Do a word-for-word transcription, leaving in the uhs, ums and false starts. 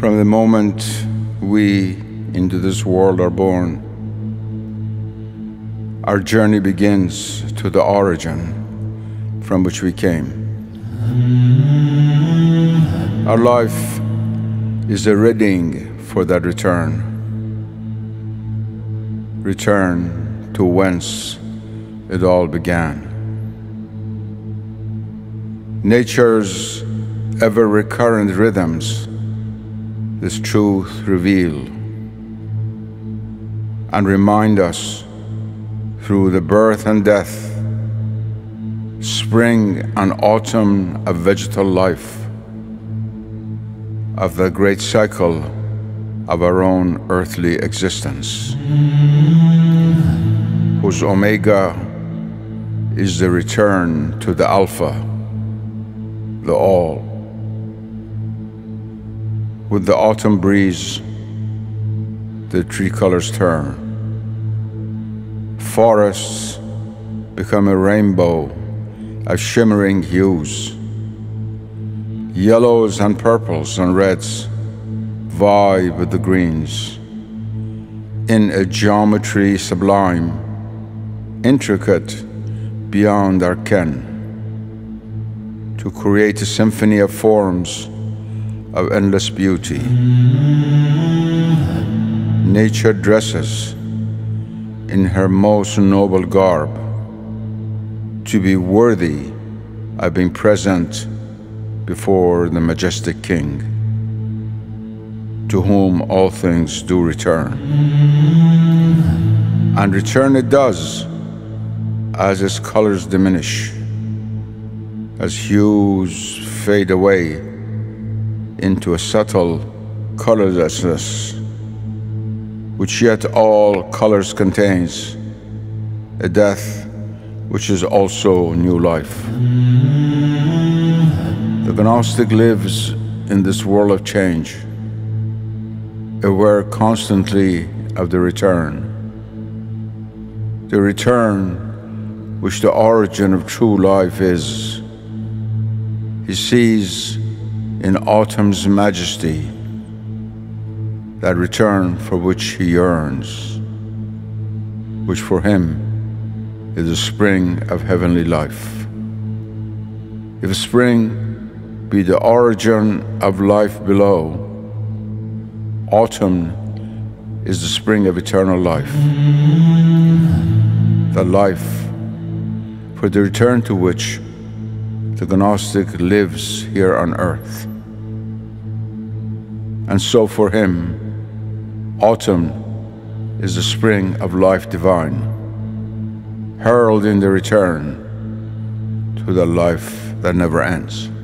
From the moment we into this world are born, our journey begins to the origin from which we came. Our life is a reading for that return. Return to whence it all began. Nature's ever-recurrent rhythms this truth reveal and remind us through the birth and death, spring and autumn of vegetal life, of the great cycle of our own earthly existence, whose omega is the return to the alpha, the all. With the autumn breeze, the tree colors turn. Forests become a rainbow of shimmering hues. Yellows and purples and reds vie with the greens in a geometry sublime, intricate beyond our ken, to create a symphony of forms of endless beauty. Nature dresses in her most noble garb to be worthy of being present before the majestic King, to whom all things do return. And return it does as its colors diminish, as hues fade away into a subtle colorlessness, which yet all colors contains, a death which is also new life. The Gnostic lives in this world of change, aware constantly of the return. The return which the origin of true life is. He sees in autumn's majesty that return for which he yearns, which for him is the spring of heavenly life. If spring be the origin of life below, autumn is the spring of eternal life, the life for the return to which the Gnostic lives here on earth. And so for him, autumn is the spring of life divine, hurled in the return to the life that never ends.